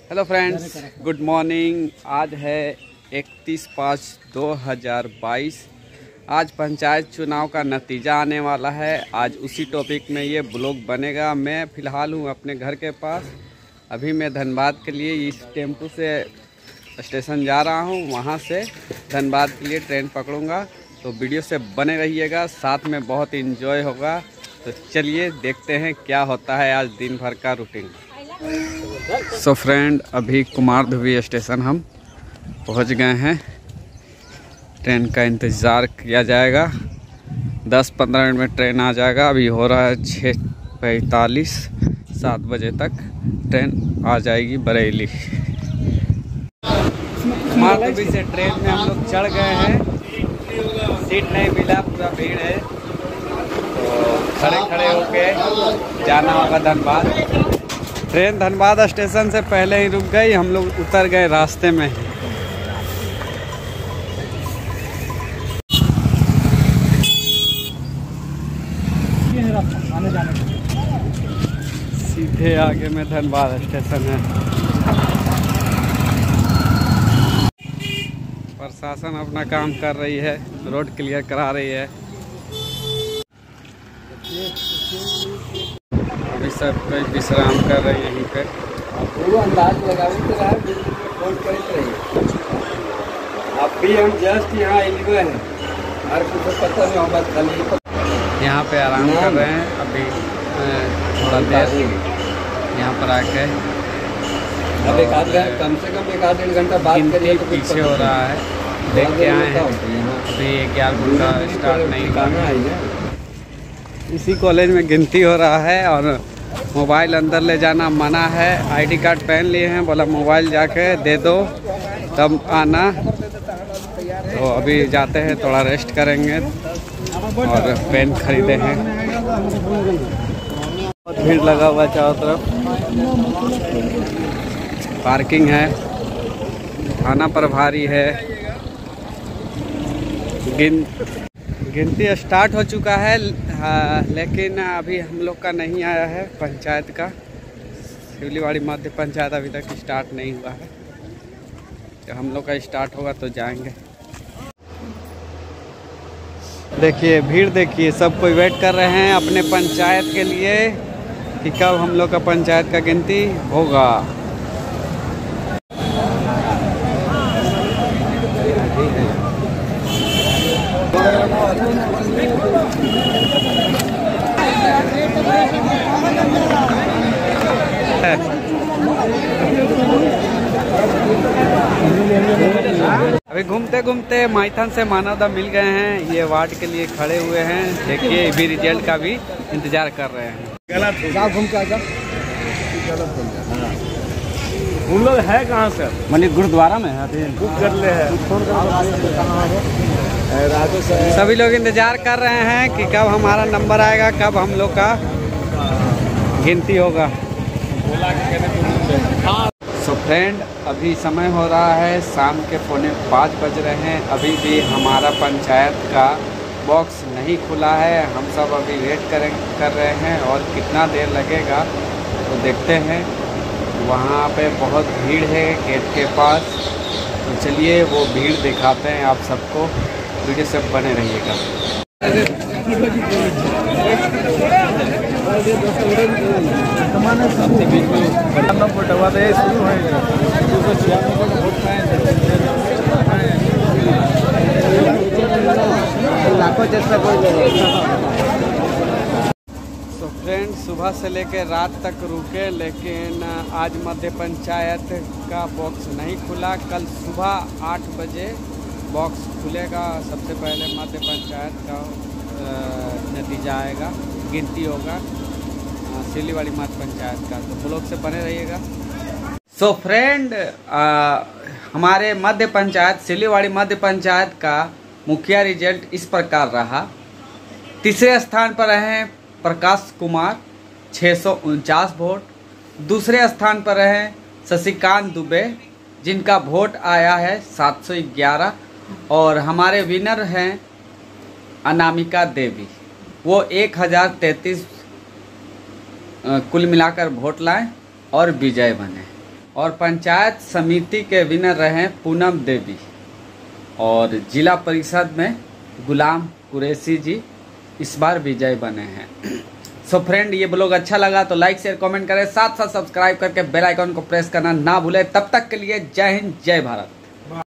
Hello friends, good morning. आज है 31/5/2022। आज पंचायत चुनाव का नतीजा आने वाला है। आज उसी टॉपिक में ये ब्लॉग बनेगा। मैं फ़िलहाल हूँ अपने घर के पास। अभी मैं धनबाद के लिए इस टेम्पो से स्टेशन जा रहा हूँ। वहाँ से धनबाद के लिए ट्रेन पकड़ूँगा। तो वीडियो से बने रहिएगा, साथ में बहुत इन्जॉय होगा। तो चलिए देखते हैं क्या होता है आज दिन भर का रूटीन। सो फ्रेंड, अभी कुमारधुबी स्टेशन हम पहुंच गए हैं। ट्रेन का इंतज़ार किया जाएगा। 10-15 मिनट में ट्रेन आ जाएगा। अभी हो रहा है 6:45। 7 बजे तक ट्रेन आ जाएगी बरेली। कुमारधुबी से ट्रेन में हम लोग चढ़ गए हैं। सीट नहीं मिला, पूरा भीड़ है। तो खड़े खड़े होके जाना होगा धनबाद। ट्रेन धनबाद स्टेशन से पहले ही रुक गई। हम लोग उतर गए रास्ते में। सीधे आगे में धनबाद स्टेशन है। प्रशासन अपना काम कर रही है, रोड क्लियर करा रही है। अभी सब कोई विश्राम कर रहे हैं यहीं पे। अंदाज लगा अभी हम जस्ट यहाँ हुए हैं। हर कुछ पता नहीं होगा। यहाँ पे आराम कर रहे हैं। अभी थोड़ा देर यहाँ पर आके अब कम से कम 1-1.5 घंटा बात करिए तो पीछे हो रहा है। देख के आए हैं। अभी 11 घंटा स्टार्ट नहीं करना है। इसी कॉलेज में गिनती हो रहा है और मोबाइल अंदर ले जाना मना है। आईडी कार्ड पहन लिए हैं, बोला मोबाइल जाके दे दो तब आना। तो अभी जाते हैं, थोड़ा रेस्ट करेंगे और पेन खरीदे हैं। बहुत भीड़ लगा हुआ चारों तरफ। पार्किंग है, थाना प्रभारी है। गिनती स्टार्ट हो चुका है। लेकिन अभी हम लोग का नहीं आया है। पंचायत का सिवलीवाड़ी मध्य पंचायत अभी तक स्टार्ट नहीं हुआ है। जब हम लोग का स्टार्ट होगा तो जाएंगे। देखिए भीड़, देखिए सब कोई वेट कर रहे हैं अपने पंचायत के लिए कि कब हम लोग का पंचायत का गिनती होगा। अभी घूमते घूमते माइथन से मानवदा मिल गए हैं। ये वार्ड के लिए खड़े हुए हैं। देखिए अभी रिजल्ट का भी इंतजार कर रहे हैं। घूम के आजा। उन लोग है कहाँ सर? मनी गुरुद्वारा में है। बुक कर ले है। सभी लोग इंतजार कर रहे हैं कि कब हमारा नंबर आएगा, कब हम लोग का गिनती होगा। सो फ्रेंड, अभी समय हो रहा है शाम के 4:45 बज रहे हैं। अभी भी हमारा पंचायत का बॉक्स नहीं खुला है। हम सब अभी वेट कर रहे हैं और कितना देर लगेगा तो देखते हैं। वहाँ पे बहुत भीड़ है गेट के पास। तो चलिए वो भीड़ दिखाते हैं आप सबको। वीडियो से बने रहिएगा। तो फ्रेंड, सुबह से लेकर रात तक रुके, लेकिन आज मध्य पंचायत का बॉक्स नहीं खुला। कल सुबह 8 बजे बॉक्स खुलेगा। सबसे पहले मध्य पंचायत का नतीजा आएगा, गिनती होगा सिवलीवाड़ी मध्य पंचायत का। तो ब्लॉग से बने रहिएगा। सो फ्रेंड, हमारे मध्य पंचायत सिवलीवाड़ी मध्य पंचायत का मुखिया रिजल्ट इस प्रकार रहा। तीसरे स्थान पर रहे प्रकाश कुमार 649 वोट। दूसरे स्थान पर रहे शशिकांत दुबे जिनका वोट आया है 711। और हमारे विनर हैं अनामिका देवी, वो 1033 कुल मिलाकर वोट लाए और विजय बने। और पंचायत समिति के विनर रहे पूनम देवी और जिला परिषद में गुलाम कुरैशी जी इस बार विजय बने हैं। सो फ्रेंड, ये ब्लॉग अच्छा लगा तो लाइक शेयर कमेंट करें, साथ साथ सब्सक्राइब करके बेल आइकन को प्रेस करना ना भूलें। तब तक के लिए जय हिंद जय भारत।